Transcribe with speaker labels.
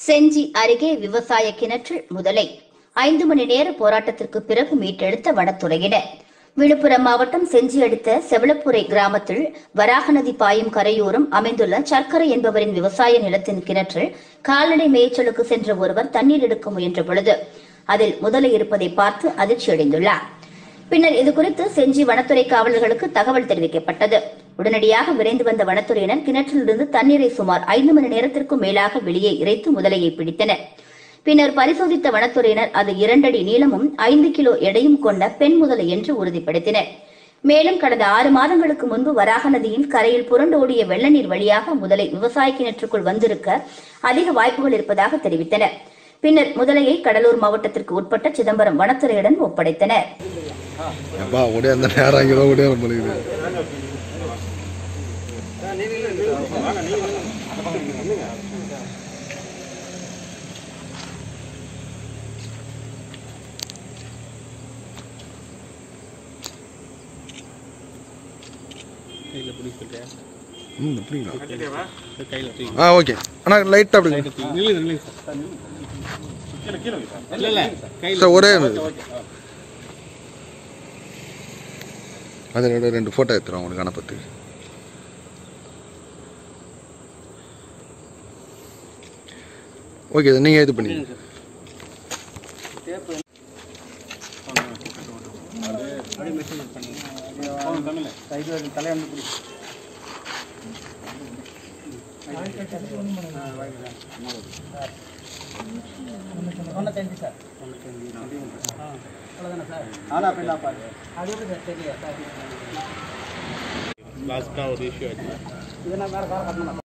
Speaker 1: செஞ்சி அருகே விவசாய கிணற்றில் முதலை 5 மணி நேர போராட்டத்திற்கு பிறகு மீட்டெடுத்த வனத்துறையினர். விழுப்புரம் மாவட்டம் செஞ்சி அடுத்த செவலப்புரை கிராமத்தில் வராக நதி பாயும் கரையோரம் அமைந்துள்ள சர்க்கரை என்பவரின் விவசாய நிலத்தின் கிணற்றில் கால்நடை மேய்ச்சலுக்கு சென்ற ஒருவர் தண்ணீர் எடுக்க முயன்ற பொழுது அதில் முதலை இருப்பதை பார்த்து அதிர்ச்சியடைந்துள்ளார். பின்னர் இதுகுறித்து செஞ்சி வனத்துறை காவலர்களுக்கு தகவல் தெரிவிக்கப்பட்டது. உடனடியாக விரைந்து வந்த வனத்துறையினர் கிணற்றிலிருந்து தண்ணீரை சுமார் 5 மணி நேரத்திற்கும் மேலாக வெளியே இறைத்து முதலையை பிடித்தனர். பின்னர் பரிசோதித்த வனத்துறையினர் அது 2 அடி நீளமும் 5 கிலோ எடையும் கொண்ட பெண் முதலை என்று உறுதிப்படுத்தினர். மேலும் கடந்த 6 மாதங்களுக்கு முன்பு வராக நதியில் கரையில் புரண்டோடிய வெள்ள நீர் வழியாக முதலை விவசாய கிணற்றுக்குள் வந்திருக்க அதிக வாய்ப்புகள் இருப்பதாக தெரிவித்தனர். பின்னர் முதலையை கடலூர் மாவட்டத்திற்கு உட்பட்ட சிதம்பரம் வனத்துறையிடம் ஒப்படைத்தனர்.
Speaker 2: ஓகே அண்ணா லைட்டா அப்படி ஒரே அது 2 போட்டோ எடுத்துறோம் உங்களுக்கு அனுப்பத்து. ஓகே நீங்க இது பண்ணி
Speaker 3: லாஸ்ட்டாக ஒரு இஷ்யூ ஆச்சு.